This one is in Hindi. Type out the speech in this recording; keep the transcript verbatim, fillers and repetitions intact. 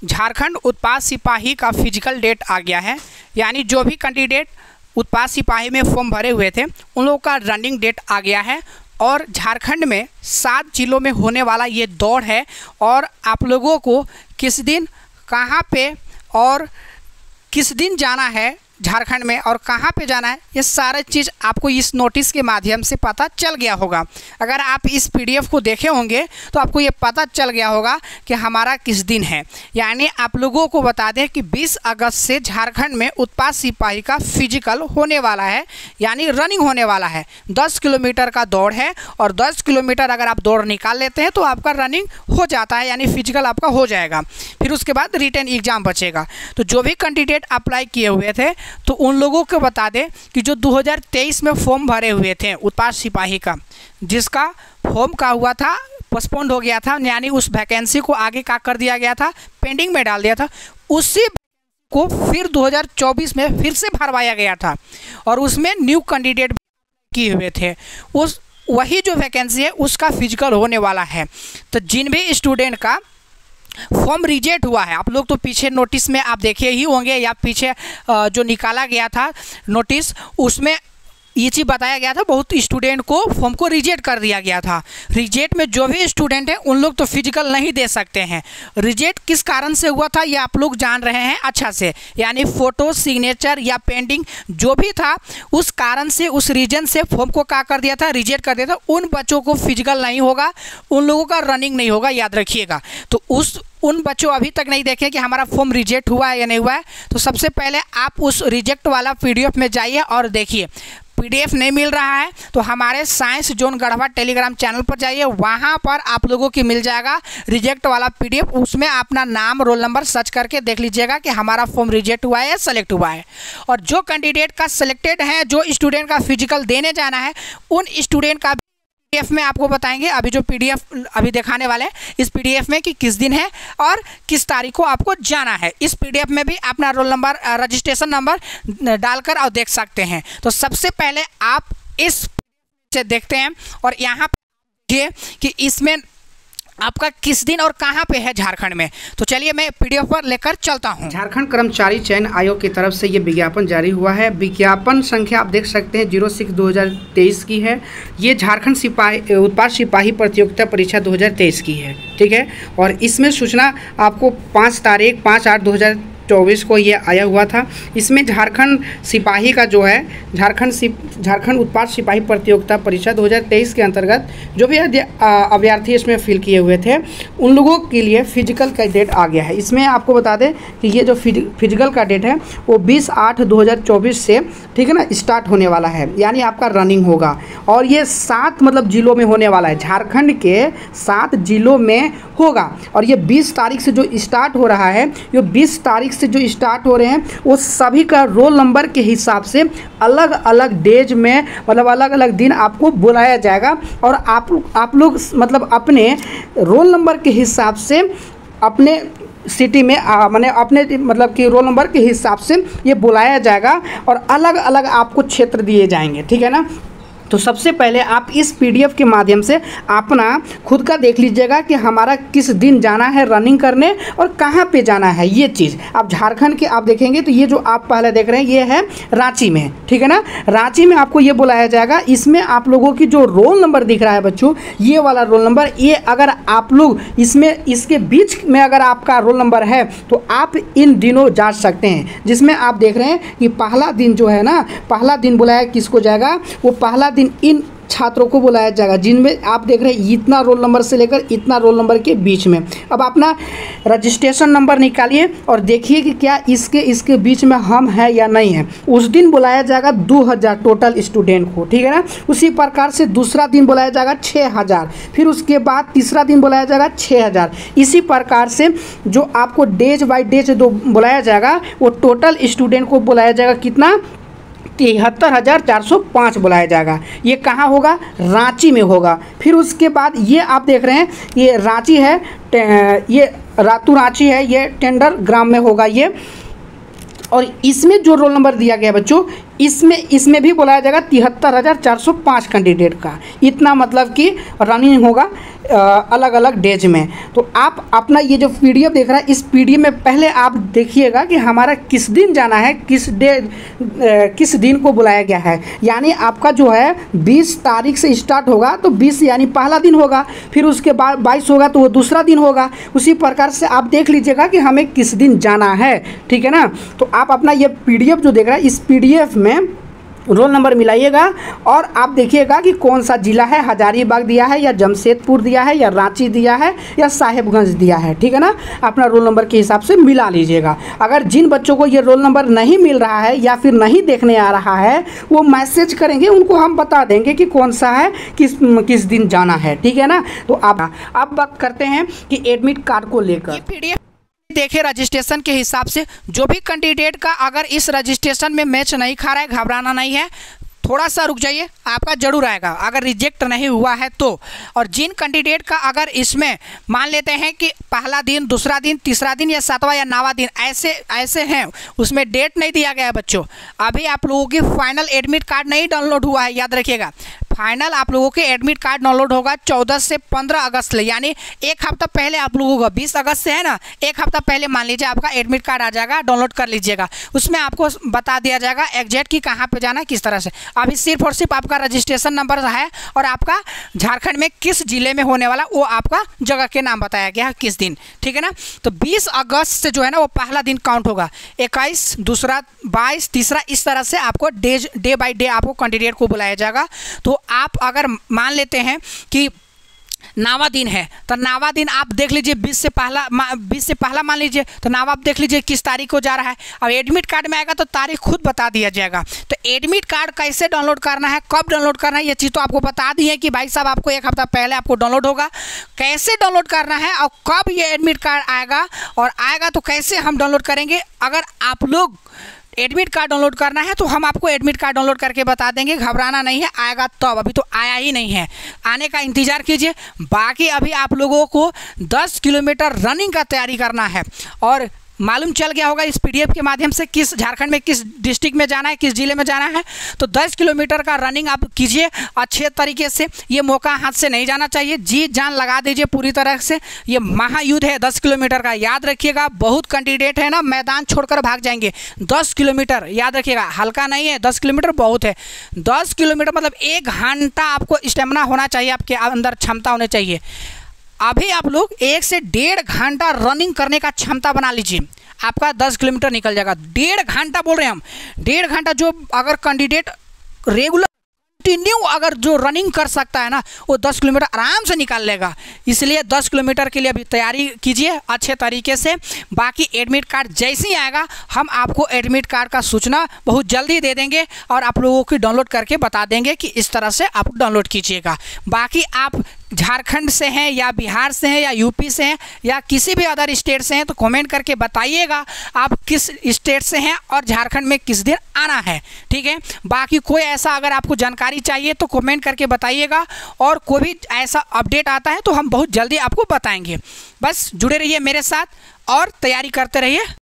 झारखंड उत्पाद सिपाही का फिजिकल डेट आ गया है। यानी जो भी कैंडिडेट उत्पाद सिपाही में फॉर्म भरे हुए थे उन लोगों का रनिंग डेट आ गया है और झारखंड में सात जिलों में होने वाला ये दौड़ है। और आप लोगों को किस दिन कहाँ पे और किस दिन जाना है झारखंड में और कहाँ पे जाना है, ये सारा चीज़ आपको इस नोटिस के माध्यम से पता चल गया होगा। अगर आप इस पीडीएफ को देखे होंगे तो आपको ये पता चल गया होगा कि हमारा किस दिन है। यानी आप लोगों को बता दें कि बीस अगस्त से झारखंड में उत्पाद सिपाही का फिजिकल होने वाला है, यानी रनिंग होने वाला है। दस किलोमीटर का दौड़ है और दस किलोमीटर अगर आप दौड़ निकाल लेते हैं तो आपका रनिंग हो जाता है, यानी फिजिकल आपका हो जाएगा। फिर उसके बाद रिटन एग्जाम बचेगा। तो जो भी कैंडिडेट अप्लाई किए हुए थे तो उन लोगों को बता दें कि जो दो हज़ार तेईस में फॉर्म भरे हुए थे उत्पाद सिपाही का, जिसका फॉर्म का हुआ था पोस्टपोन्ड हो गया था, यानी उस वैकेंसी को आगे का कर दिया गया था, पेंडिंग में डाल दिया था, उसी को फिर दो हज़ार चौबीस में फिर से भरवाया गया था और उसमें न्यू कैंडिडेट किए हुए थे। उस वही जो वैकेंसी है उसका फिजिकल होने वाला है। तो जिन भी स्टूडेंट का फॉर्म रिजेक्ट हुआ है, आप लोग तो पीछे नोटिस में आप देखे ही होंगे या पीछे जो निकाला गया था नोटिस, उसमें ये चीज़ बताया गया था बहुत स्टूडेंट को फॉर्म को रिजेक्ट कर दिया गया था। रिजेक्ट में जो भी स्टूडेंट हैं उन लोग तो फिजिकल नहीं दे सकते हैं। रिजेक्ट किस कारण से हुआ था ये आप लोग जान रहे हैं अच्छा से, यानी फ़ोटो, सिग्नेचर या पेंडिंग जो भी था उस कारण से, उस रीजन से फॉर्म को क्या कर दिया था, रिजेक्ट कर दिया था। उन बच्चों को फिजिकल नहीं होगा, उन लोगों का रनिंग नहीं होगा, याद रखिएगा। तो उस उन बच्चों अभी तक नहीं देखे कि हमारा फॉर्म रिजेक्ट हुआ है या नहीं हुआ है, तो सबसे पहले आप उस रिजेक्ट वाला पीडीएफ में जाइए और देखिए। पीडीएफ नहीं मिल रहा है तो हमारे science zone Garhwa Telegram channel पर जाइए, वहाँ पर आप लोगों की मिल जाएगा रिजेक्ट वाला पीडीएफ। उसमें अपना नाम, रोल नंबर सर्च करके देख लीजिएगा कि हमारा फॉर्म रिजेक्ट हुआ है या सेलेक्ट हुआ है। और जो कैंडिडेट का सिलेक्टेड है, जो स्टूडेंट का फिजिकल देने जाना है, उन स्टूडेंट का पीडीएफ में आपको बताएंगे। अभी जो पीडीएफ अभी दिखाने वाले हैं इस पीडीएफ में कि किस दिन है और किस तारीख को आपको जाना है। इस पीडीएफ में भी अपना रोल नंबर, रजिस्ट्रेशन नंबर डालकर और देख सकते हैं। तो सबसे पहले आप इस से देखते हैं और यहाँ देखिए कि इसमें आपका किस दिन और कहाँ पे है झारखंड में। तो चलिए मैं पीडीएफ पर लेकर चलता हूँ। झारखंड कर्मचारी चयन आयोग की तरफ से ये विज्ञापन जारी हुआ है। विज्ञापन संख्या आप देख सकते हैं जीरो सिक्स दो हज़ार तेईस की है। ये झारखंड सिपाही उत्पाद सिपाही प्रतियोगिता परीक्षा दो हज़ार तेईस की है, ठीक है। और इसमें सूचना आपको पाँच तारीख पाँच आठ दो हज़ार चौबीस को ये आया हुआ था। इसमें झारखंड सिपाही का जो है झारखंड सिप झारखंड उत्पाद सिपाही प्रतियोगिता परीक्षा दो हज़ार तेईस के अंतर्गत जो भी अभ्यर्थी इसमें फिल किए हुए थे उन लोगों के लिए फिजिकल का डेट आ गया है। इसमें आपको बता दें कि ये जो फिजिकल का डेट है वो बीस आठ दो हज़ार चौबीस से, ठीक है ना, स्टार्ट होने वाला है। यानी आपका रनिंग होगा और ये सात मतलब जिलों में होने वाला है। झारखंड के सात जिलों में होगा और ये बीस तारीख से जो स्टार्ट हो रहा है, ये बीस तारीख से जो स्टार्ट हो रहे हैं वो सभी का रोल नंबर के हिसाब से अलग अलग डेज में, मतलब अलग अलग दिन आपको बुलाया जाएगा और आप आप लोग मतलब अपने रोल नंबर के हिसाब से अपने सिटी में मैंने अपने मतलब कि रोल नंबर के हिसाब से ये बुलाया जाएगा और अलग अलग आपको क्षेत्र दिए जाएंगे, ठीक है ना। तो सबसे पहले आप इस पीडीएफ के माध्यम से अपना खुद का देख लीजिएगा कि हमारा किस दिन जाना है रनिंग करने और कहाँ पे जाना है। ये चीज़ आप झारखंड के आप देखेंगे तो ये जो आप पहले देख रहे हैं ये है रांची में, ठीक है ना। रांची में आपको ये बुलाया जाएगा। इसमें आप लोगों की जो रोल नंबर दिख रहा है बच्चों, ये वाला रोल नंबर, ये अगर आप लोग इसमें इसके बीच में अगर आपका रोल नंबर है तो आप इन दिनों जा सकते हैं। जिसमें आप देख रहे हैं कि पहला दिन जो है ना, पहला दिन बुलाया किसको जाएगा, वो पहला दिन इन छात्रों को बुलाया जाएगा जिनमें आप देख रहे हैं इतना रोल नंबर से लेकर इतना रोल नंबर के बीच में। अब अपना रजिस्ट्रेशन नंबर निकालिए और देखिए कि क्या इसके इसके बीच में हम हैं या नहीं है। उस दिन बुलाया जाएगा दो हज़ार टोटल स्टूडेंट को, ठीक है ना। उसी प्रकार से दूसरा दिन बुलाया जाएगा छः हज़ार, फिर उसके बाद तीसरा दिन बुलाया जाएगा छः हज़ार। इसी प्रकार से जो आपको डेज बाई डेज जो बुलाया जाएगा वो टोटल स्टूडेंट को बुलाया जाएगा कितना, तिहत्तर हज़ार चार सौ पाँच बुलाया जाएगा। ये कहाँ होगा, रांची में होगा। फिर उसके बाद ये आप देख रहे हैं ये रांची है, ये रातू रांची है, ये टेंडर ग्राम में होगा ये। और इसमें जो रोल नंबर दिया गया बच्चों इसमें इसमें भी बुलाया जाएगा तिहत्तर हज़ार चार सौ पाँच कैंडिडेट का। इतना मतलब कि रनिंग होगा अलग अलग डेज में। तो आप अपना ये जो पीडीएफ देख रहा है, इस पीडीएफ में पहले आप देखिएगा कि हमारा किस दिन जाना है, किस डे किस दिन को बुलाया गया है। यानी आपका जो है बीस तारीख से स्टार्ट होगा तो बीस यानी पहला दिन होगा, फिर उसके बाद बाईस होगा तो वो दूसरा दिन होगा। उसी प्रकार से आप देख लीजिएगा कि हमें किस दिन जाना है, ठीक है ना। तो आप अपना ये पीडीएफ जो देख रहा है, इस पीडीएफ में रोल नंबर मिलाइएगा और आप देखिएगा कि कौन सा ज़िला है, हजारीबाग दिया है या जमशेदपुर दिया है या रांची दिया है या साहेबगंज दिया है, ठीक है ना। अपना रोल नंबर के हिसाब से मिला लीजिएगा। अगर जिन बच्चों को ये रोल नंबर नहीं मिल रहा है या फिर नहीं देखने आ रहा है, वो मैसेज करेंगे, उनको हम बता देंगे कि कौन सा है, किस किस दिन जाना है, ठीक है ना। तो आप अब बात करते हैं कि एडमिट कार्ड को लेकर। देखिए रजिस्ट्रेशन के हिसाब से जो भी कैंडिडेट का अगर इस रजिस्ट्रेशन में मैच नहीं खा रहा है, घबराना नहीं है, थोड़ा सा रुक जाइए, आपका जरूर आएगा अगर रिजेक्ट नहीं हुआ है तो। और जिन कैंडिडेट का अगर इसमें मान लेते हैं कि पहला दिन, दूसरा दिन, तीसरा दिन या सातवां या नौवां दिन ऐसे ऐसे हैं, उसमें डेट नहीं दिया गया है बच्चों, अभी आप लोगों की फाइनल एडमिट कार्ड नहीं डाउनलोड हुआ है। याद रखिएगा, फाइनल आप लोगों के एडमिट कार्ड डाउनलोड होगा चौदह से पंद्रह अगस्त ले, यानी एक हफ्ता पहले आप लोगों का बीस अगस्त से है ना, एक हफ्ता पहले मान लीजिए आपका एडमिट कार्ड आ जाएगा, डाउनलोड कर लीजिएगा। उसमें आपको बता दिया जाएगा एग्जैक्ट कि कहाँ पे जाना है, किस तरह से। अभी सिर्फ और सिर्फ आपका रजिस्ट्रेशन नंबर है और आपका झारखंड में किस जिले में होने वाला वो आपका जगह के नाम बताया गया है, किस दिन, ठीक है ना। तो बीस अगस्त से जो है ना वो पहला दिन काउंट होगा, इक्कीस, दूसरा, बाईस, तीसरा, इस तरह से आपको डे डे बाई डे आपको कैंडिडेट को बुलाया जाएगा। तो आप अगर मान लेते हैं कि नावा दिन है तो नावा दिन आप देख लीजिए बीस से पहला बीस से पहला मान लीजिए तो नावा आप देख लीजिए किस तारीख को जा रहा है। अब एडमिट कार्ड में आएगा तो तारीख खुद बता दिया जाएगा। तो एडमिट कार्ड कैसे डाउनलोड करना है, कब डाउनलोड करना है, ये चीज़ तो आपको बता दी है कि भाई साहब आपको एक हफ्ता पहले आपको डाउनलोड होगा। कैसे डाउनलोड करना है और कब ये एडमिट कार्ड आएगा और आएगा तो कैसे हम डाउनलोड करेंगे, अगर आप लोग एडमिट कार्ड डाउनलोड करना है तो हम आपको एडमिट कार्ड डाउनलोड करके बता देंगे, घबराना नहीं है, आएगा तब तो, अभी तो आया ही नहीं है, आने का इंतज़ार कीजिए। बाकी अभी आप लोगों को दस किलोमीटर रनिंग का तैयारी करना है और मालूम चल गया होगा इस पीडीएफ के माध्यम से किस झारखंड में किस डिस्ट्रिक्ट में जाना है, किस जिले में जाना है। तो दस किलोमीटर का रनिंग आप कीजिए अच्छे तरीके से, ये मौका हाथ से नहीं जाना चाहिए, जी जान लगा दीजिए पूरी तरह से। ये महायुद्ध है दस किलोमीटर का, याद रखिएगा। बहुत कैंडिडेट है ना मैदान छोड़कर भाग जाएंगे। दस किलोमीटर याद रखिएगा, हल्का नहीं है, दस किलोमीटर बहुत है। दस किलोमीटर मतलब एक घंटा आपको स्टेमिना होना चाहिए, आपके अंदर क्षमता होनी चाहिए। अभी आप लोग एक से डेढ़ घंटा रनिंग करने का क्षमता बना लीजिए, आपका दस किलोमीटर निकल जाएगा। डेढ़ घंटा बोल रहे हैं हम, डेढ़ घंटा जो अगर कैंडिडेट रेगुलर कंटिन्यू अगर जो रनिंग कर सकता है ना, वो दस किलोमीटर आराम से निकाल लेगा। इसलिए दस किलोमीटर के लिए अभी तैयारी कीजिए अच्छे तरीके से। बाकी एडमिट कार्ड जैसे ही आएगा हम आपको एडमिट कार्ड का सूचना बहुत जल्दी दे देंगे और आप लोगों की डाउनलोड करके बता देंगे कि इस तरह से आप डाउनलोड कीजिएगा। बाकी आप झारखंड से हैं या बिहार से हैं या यूपी से हैं या किसी भी अदर स्टेट से हैं तो कमेंट करके बताइएगा आप किस स्टेट से हैं और झारखंड में किस दिन आना है, ठीक है। बाकी कोई ऐसा अगर आपको जानकारी चाहिए तो कमेंट करके बताइएगा और कोई भी ऐसा अपडेट आता है तो हम बहुत जल्दी आपको बताएंगे। बस जुड़े रहिए मेरे साथ और तैयारी करते रहिए।